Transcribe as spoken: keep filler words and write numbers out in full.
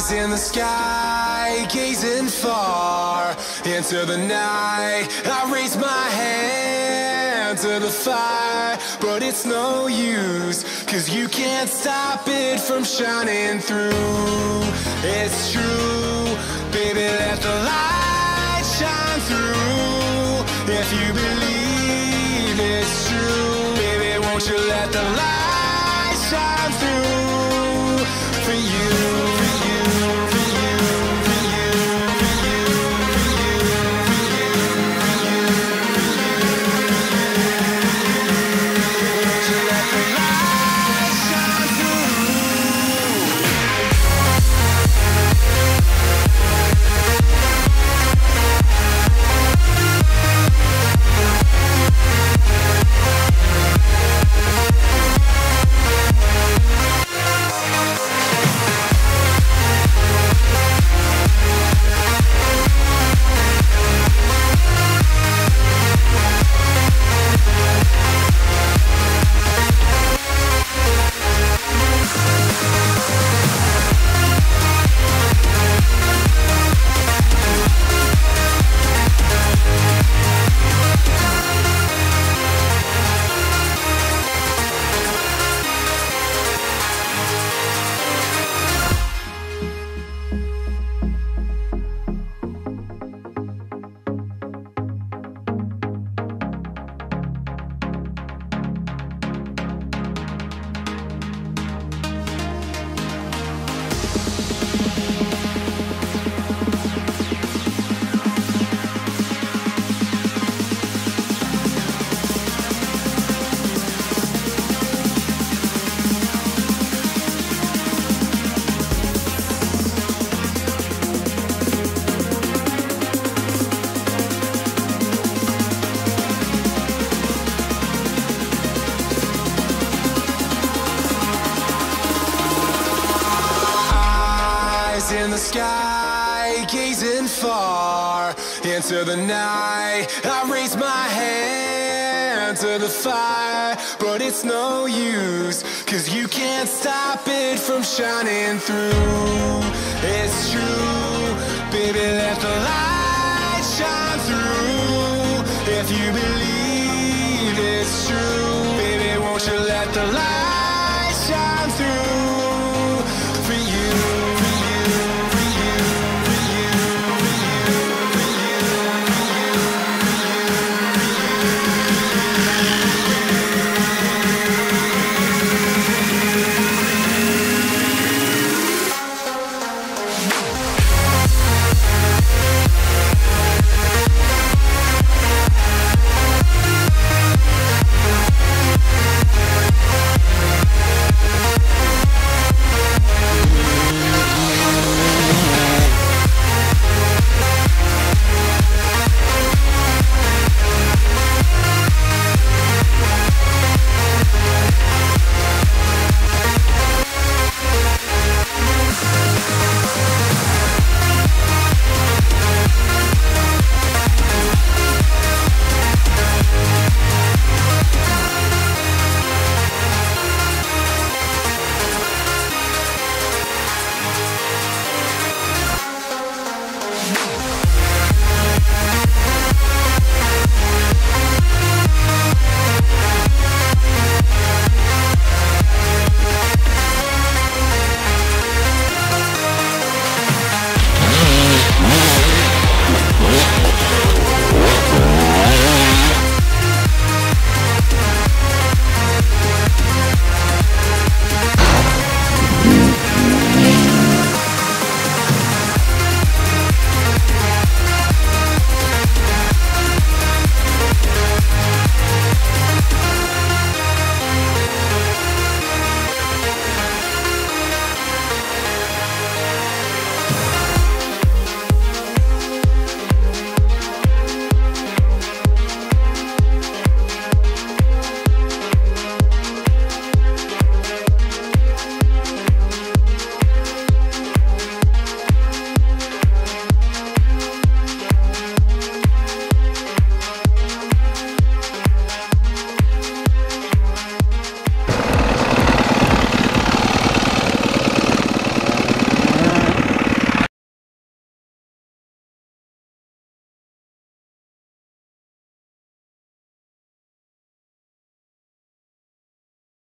Eyes in the sky, gazing far into the night. I raise my hand to the fire, but it's no use, 'cause you can't stop it from shining through. It's true, baby, let the light shine through. If you believe it's true, baby, won't you let the light shine through for you, for you, for you, for you, for you, for you, for you, for you, won't you let the light shine through? In the sky, gazing far into the night. I raise my hand to the fire, but it's no use, 'cause you can't stop it from shining through. It's true, baby, let the light